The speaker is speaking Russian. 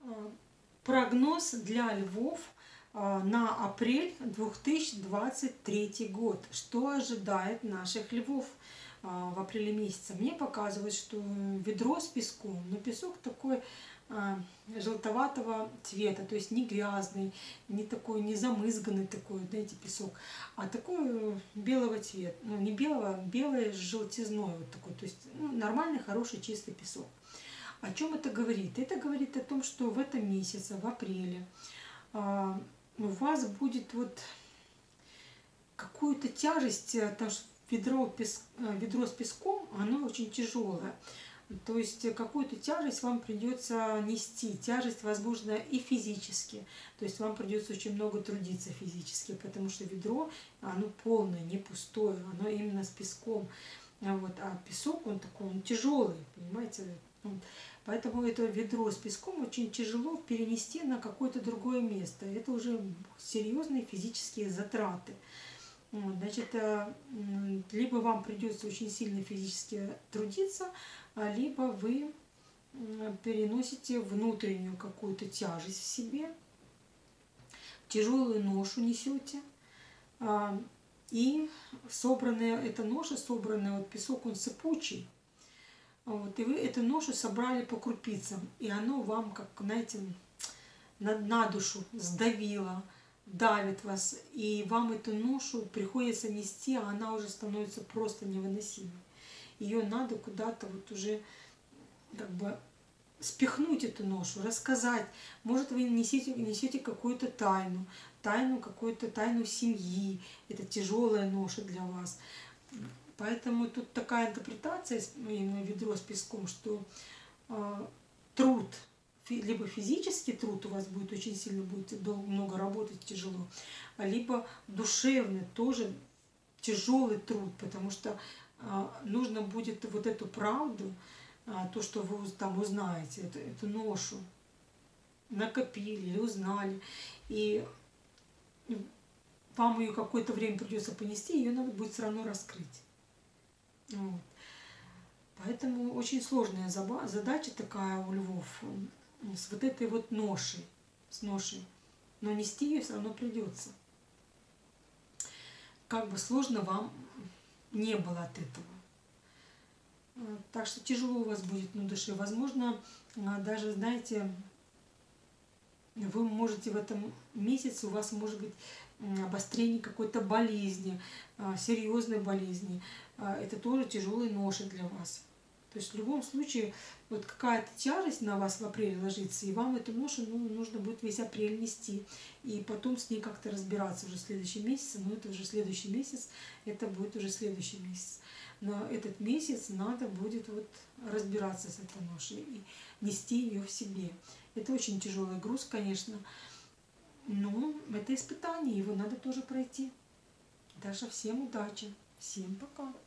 прогноз для львов на апрель 2023 год. Что ожидает наших львов в апреле месяце? Мне показывает, что ведро с песком, но песок такой желтоватого цвета, то есть не грязный, не такой, не замызганный такой, знаете, песок, а такой белого цвета, ну не белого, белое с желтизной вот такой, то есть нормальный, хороший, чистый песок. О чем это говорит? Это говорит о том, что в этом месяце, в апреле, у вас будет вот какую-то тяжесть, потому что ведро с песком, оно очень тяжелое. То есть какую-то тяжесть вам придется нести. Тяжесть, возможно, и физически. То есть вам придется очень много трудиться физически, потому что ведро, оно полное, не пустое, оно именно с песком. Вот. А песок, он такой, он тяжелый, понимаете? Поэтому это ведро с песком очень тяжело перенести на какое-то другое место. Это уже серьезные физические затраты. Значит, либо вам придется очень сильно физически трудиться, либо вы переносите внутреннюю какую-то тяжесть в себе, тяжелую ношу несете, и эта ноша, собранная, вот песок, он сыпучий, вот, и вы эту ношу собрали по крупицам, и оно вам, как, знаете, на душу сдавило, давит вас, и вам эту ношу приходится нести, а она уже становится просто невыносимой. Ее надо куда-то вот уже как бы спихнуть эту ношу, рассказать. Может, вы несете какую-то какую-то тайну семьи. Это тяжелая ноша для вас. Поэтому тут такая интерпретация, именно ведро с песком, что труд, либо физический труд у вас будет очень сильно, будете много работать, тяжело, либо душевный, тоже тяжелый труд, потому что нужно будет вот эту правду, то, что вы там узнаете, эту ношу накопили или узнали, и вам ее какое-то время придется понести, ее надо будет все равно раскрыть. Вот. Поэтому очень сложная задача такая у львов с вот этой вот ношей, но нести ее все равно придется. Как бы сложно вам не было от этого. Так что тяжело у вас будет на душе. Возможно, даже, знаете, вы можете в этом месяце, у вас может быть обострение какой-то болезни, серьезной болезни. Это тоже тяжелая ноша для вас. То есть в любом случае вот какая-то тяжесть на вас в апреле ложится, и вам эту ношу нужно будет весь апрель нести. И потом с ней как-то разбираться уже в следующем месяце. Но это уже следующий месяц, это будет уже следующий месяц. Но этот месяц надо будет вот разбираться с этой ношей и нести ее в себе. Это очень тяжелый груз, конечно, но это испытание, его надо тоже пройти. Даша, всем удачи, всем пока.